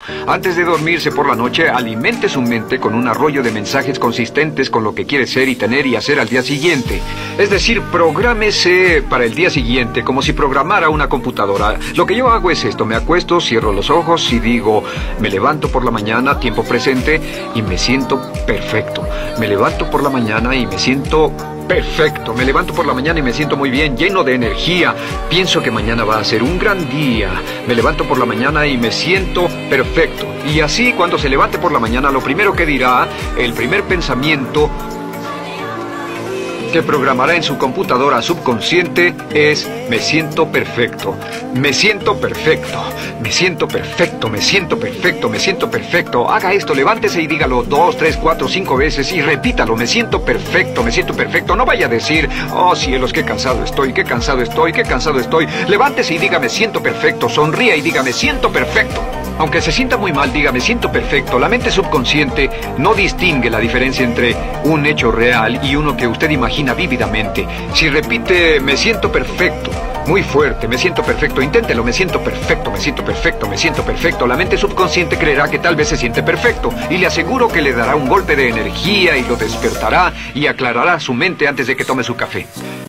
Antes de dormirse por la noche, alimente su mente con un arroyo de mensajes consistentes con lo que quiere ser y tener y hacer al día siguiente. Es decir, prográmese para el día siguiente como si programara una computadora. Lo que yo hago es esto: me acuesto, cierro los ojos y digo, me levanto por la mañana, tiempo presente, y me siento perfecto. Me levanto por la mañana y me siento perfecto. Me levanto por la mañana y me siento muy bien, lleno de energía. Pienso que mañana va a ser un gran día. Me levanto por la mañana y me siento perfecto. Y así, cuando se levante por la mañana, lo primero que dirá, el primer pensamiento que programará en su computadora subconsciente es: me siento perfecto, me siento perfecto, me siento perfecto, me siento perfecto, me siento perfecto. Haga esto, levántese y dígalo 2, 3, 4, 5 veces y repítalo: me siento perfecto, me siento perfecto. No vaya a decir, oh cielos, qué cansado estoy, qué cansado estoy, qué cansado estoy. Levántese y diga, me siento perfecto, sonría y diga, me siento perfecto. Aunque se sienta muy mal, diga, me siento perfecto. La mente subconsciente no distingue la diferencia entre un hecho real y uno que usted imagina vívidamente. Si repite, me siento perfecto, muy fuerte, me siento perfecto, inténtelo, me siento perfecto, me siento perfecto, me siento perfecto. La mente subconsciente creerá que tal vez se siente perfecto y le aseguro que le dará un golpe de energía y lo despertará y aclarará su mente antes de que tome su café.